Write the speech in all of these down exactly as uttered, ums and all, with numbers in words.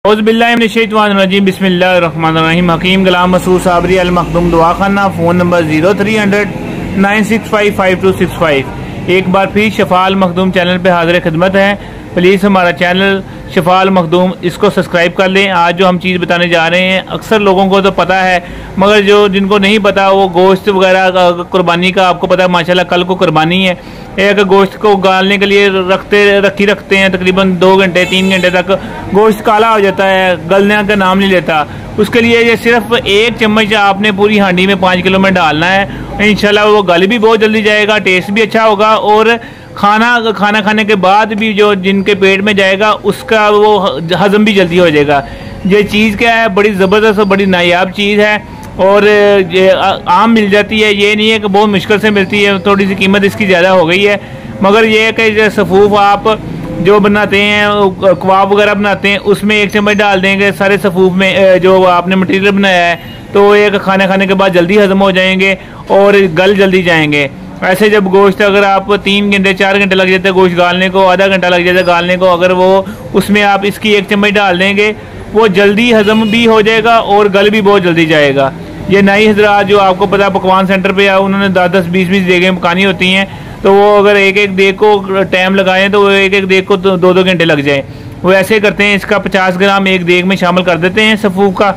औज़ुबिल्लाहिमिनश्शैतानिर्रजीम बिस्मिल्लाहिर्रहमानिर्रहीम। हकीम गुलाम मसूद साबरी अल मखदूम दुआखाना, phone number zero three hundred nine six five five two six five. एक बार फिर शफा अल मखदूम चैनल पे हाजिर खिदमत है। प्लीज़ हमारा चैनल शफा अल मखदूम इसको सब्सक्राइब कर लें। आज जो हम चीज़ बताने जा रहे हैं अक्सर लोगों को तो पता है, मगर जो जिनको नहीं पता वो गोश्त वगैरह कुर्बानी का आपको पता है माशाल्लाह कल को कुर्बानी है। एक गोश्त को गालने के लिए रखते रखी रखते हैं तकरीबन दो घंटे तीन घंटे तक गोश्त काला हो जाता है, गलने का नाम नहीं लेता। उसके लिए ये सिर्फ एक चम्मच आपने पूरी हांडी में पाँच किलो में डालना है। इंशाल्लाह वो गल भी बहुत जल्दी जाएगा, टेस्ट भी अच्छा होगा और खाना खाना खाने के बाद भी जो जिनके पेट में जाएगा उसका वो हजम भी जल्दी हो जाएगा। ये चीज़ क्या है, बड़ी ज़बरदस्त और बड़ी नायाब चीज़ है और ये आम मिल जाती है। ये नहीं है कि बहुत मुश्किल से मिलती है, थोड़ी सी कीमत इसकी ज़्यादा हो गई है। मगर ये है कि सफ़ूफ आप जो बनाते हैं कबाब वगैरह बनाते हैं उसमें एक चम्मच डाल देंगे सारे सफ़ूफ में जो आपने मटीरियल बनाया है, तो एक खाना खाने के बाद जल्दी हजम हो जाएंगे और गल जल्दी जाएंगे। ऐसे जब गोश्त अगर आप तीन घंटे चार घंटे लग जाते हैं गोश्त गालने को, आधा घंटा लग जाता है गालने को, अगर वो उसमें आप इसकी एक चम्मच डाल देंगे वो जल्दी हजम भी हो जाएगा और गल भी बहुत जल्दी जाएगा। ये नई हजरात जो आपको पता पकवान सेंटर पे आए उन्होंने दस दस बीस बीस देगें पकानी होती हैं, तो वो अगर एक एक देग को टाइम लगाएं तो वो एक एक देग को दो दो घंटे लग जाए। वो ऐसे करते हैं, इसका पचास ग्राम एक देग में शामिल कर देते हैं सफ़ूफ का,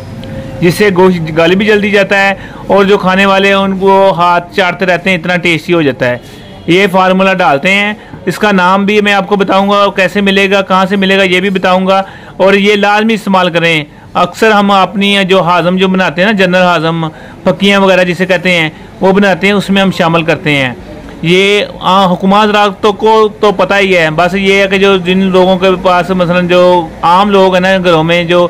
जिससे गोश्त गल भी जल्दी जाता है और जो खाने वाले हैं उनको हाथ चाटते रहते हैं, इतना टेस्टी हो जाता है। ये फार्मूला डालते हैं, इसका नाम भी मैं आपको बताऊंगा, कैसे मिलेगा कहाँ से मिलेगा ये भी बताऊंगा। और ये लाजमी इस्तेमाल करें। अक्सर हम अपनी जो हाज़म जो बनाते हैं ना, जनरल हाज़म फक्कियाँ वगैरह जिसे कहते हैं वो बनाते हैं, उसमें हम शामिल करते हैं। ये हुकूमत रास्तों को तो पता ही है, बस ये है कि जो जिन लोगों के पास मसलन जो आम लोग हैं ना घरों में, जो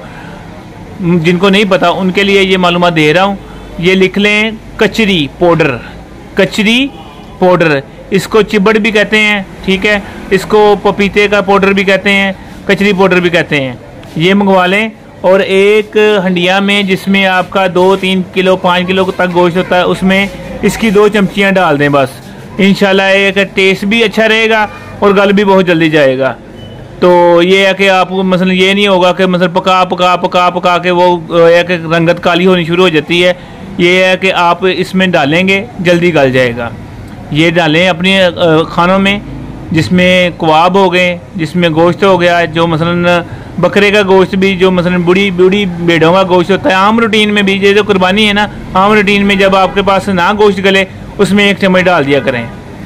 जिनको नहीं पता उनके लिए ये मालूमात दे रहा हूँ। ये लिख लें कचरी पाउडर, कचरी पाउडर, इसको चिबड़ भी कहते हैं, ठीक है, इसको पपीते का पाउडर भी कहते हैं, कचरी पाउडर भी कहते हैं। ये मंगवा लें और एक हंडिया में जिसमें आपका दो तीन किलो पाँच किलो तक गोश्त होता है उसमें इसकी दो चमचियाँ डाल दें बस। इंशाल्लाह एक टेस्ट भी अच्छा रहेगा और गल भी बहुत जल्दी जाएगा। तो ये है कि आप मसलन ये नहीं होगा कि मतलब पका पका पका पका के वो एक रंगत काली होनी शुरू हो जाती है। ये है कि आप इसमें डालेंगे जल्दी गल जाएगा। ये डालें अपने खानों में जिसमें कबाब हो गए, जिसमें गोश्त हो गया, जो मसलन बकरे का गोश्त भी, जो मसलन बूढ़ी बूढ़ी भेड़ों का गोश्त होता है। आम रूटीन में भी ये जो कुर्बानी है ना, आम रूटीन में जब आपके पास ना गोश्त गले उसमें एक चम्मच डाल दिया करें।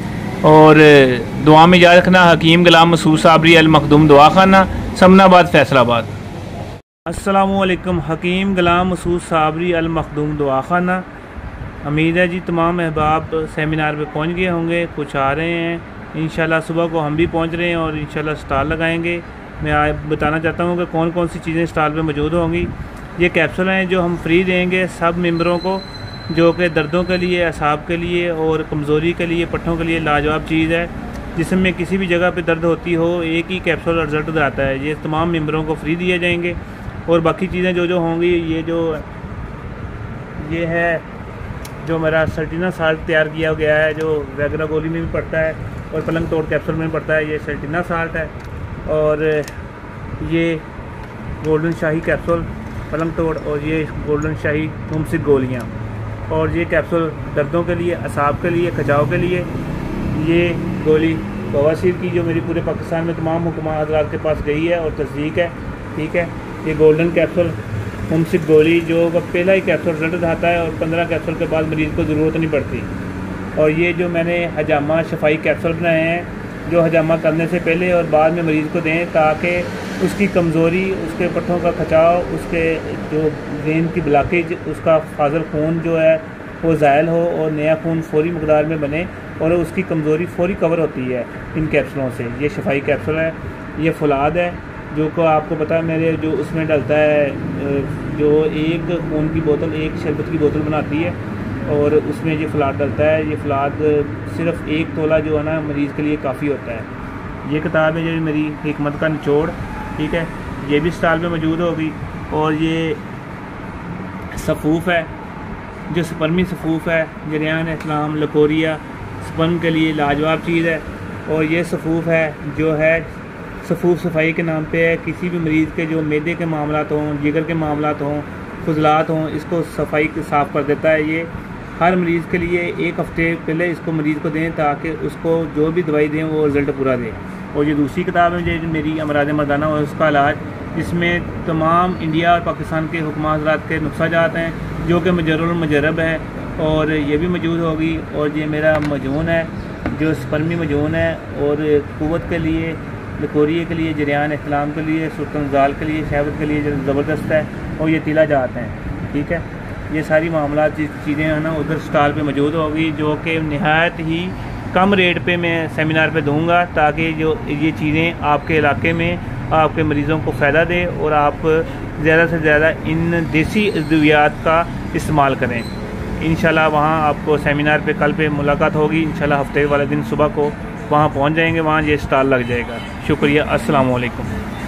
और दुआ में याद रखना, हकीम गुलाम मसूद साबरी अल मखदूम दुआखाना, समनाबाद फैसलाबाद। अस्सलामुअलैकुम। हकीम गुलाम मसूद साबरी अल मखदूम दुआखाना। उम्मीद है जी तमाम अहबाब सेमिनार पे पहुंच गए होंगे, कुछ आ रहे हैं इंशाल्लाह। सुबह को हम भी पहुंच रहे हैं और इंशाल्लाह स्टॉल लगाएंगे। मैं आज बताना चाहता हूं कि कौन कौन सी चीज़ें स्टॉल पे मौजूद होंगी। ये कैप्सूल हैं जो हम फ्री देंगे सब मेंबरों को, जो कि दर्दों के लिए, असाब के लिए और कमज़ोरी के लिए, पट्ठों के लिए लाजवाब चीज़ है। जिसमें किसी भी जगह पे दर्द होती हो एक ही कैप्सूल रिजल्ट आता है। ये तमाम मेंबरों को फ्री दिए जाएंगे। और बाकी चीज़ें जो जो होंगी, ये जो ये है जो मेरा सर्टिना साल्ट तैयार किया गया है, जो वैगरा गोली में भी पड़ता है और पलंग तोड़ कैप्सूल में भी पड़ता है, ये सर्टिना साल्ट है। और ये गोल्डन शाही कैप्सूल पलंग तोड़, और ये गोल्डन शाही मुमसिक गोलियाँ। और ये कैप्सूल दर्दों के लिए, असाब के लिए, खचाव के लिए। ये गोली बवासीर की जो मेरी पूरे पाकिस्तान में तमाम हुक्मा हज़रात के पास गई है और तस्दीक है, ठीक है। ये गोल्डन कैप्सूल मुमसिक गोली जो पहला ही कैप्सूल रिजल्ट आता है और पंद्रह कैप्सूल के बाद मरीज़ को ज़रूरत नहीं पड़ती। और ये जो मैंने हजामा शफाई कैप्सूल बनाए हैं, जो हजामा करने से पहले और बाद में मरीज़ को दें ताकि उसकी कमज़ोरी, उसके पट्ठों का खचाव, उसके जो वेन की ब्लॉकेज, उसका फाजल खून जो है वो ज़ायल हो और नया खून फौरी मकदार में बने और उसकी कमज़ोरी फौरी कवर होती है इन कैप्सूलों से। ये शफाई कैप्सूल है। ये फुलाद है जो को आपको पता है मेरे जो उसमें डलता है, जो एक खून की बोतल एक शरबत की बोतल बनाती है और उसमें ये फलाद डलता है। ये फलाद सिर्फ़ एक तोला जो है ना मरीज़ के लिए काफ़ी होता है। ये किताब है जो मेरी हिकमत का निचोड़, ठीक है, ये भी स्टॉल पे मौजूद होगी। और ये सफ़ूफ है जो स्पर्मी सफ़ूफ है, जरियान इस्लाम लकोरिया स्पर्म के लिए लाजवाब चीज़ है। और ये सफ़ूफ है जो है सफूफ सफाई के नाम पे है। किसी भी मरीज़ के जो मैदे के मामलात हों, जिगर के मामलात हों, फजलात हों, इसको सफाई साफ़ कर देता है। ये हर मरीज़ के लिए एक हफ़्ते पहले इसको मरीज़ को दें ताकि उसको जो भी दवाई दें वो रिज़ल्ट पूरा दे। और ये दूसरी किताब है जो मेरी अमराज मर्दाना और उसका इलाज, जिसमें तमाम इंडिया और पाकिस्तान के हुक्मा हज़रात के नुस्खा जात हैं जो कि मजरुल मुजरब है, और ये भी मौजूद होगी। और ये मेरा मजून है जो स्पर्मी मजून है, और क़ुव्वत के लिए, लकोरिए के लिए, जरियान इस्लाम के लिए, सुल्तानजाल के लिए, शहवत के लिए ज़बरदस्त है, और ये तिला जात हैं। ठीक है, ये सारी मामला चीज़ें हैं ना उधर स्टॉल पे मौजूद होगी, जो कि नहायत ही कम रेट पे मैं सेमिनार पे दूंगा, ताकि जो ये चीज़ें आपके इलाके में आपके मरीज़ों को फ़ायदा दे और आप ज़्यादा से ज़्यादा इन देसी अद्वियात का इस्तेमाल करें। इंशाल्लाह वहाँ आपको सेमिनार पे कल पे मुलाकात होगी। इंशाल्लाह हफ्ते वाले दिन सुबह को वहाँ पहुँच जाएंगे, वहाँ ये स्टॉल लग जाएगा। शुक्रिया, अस्सलाम वालेकुम।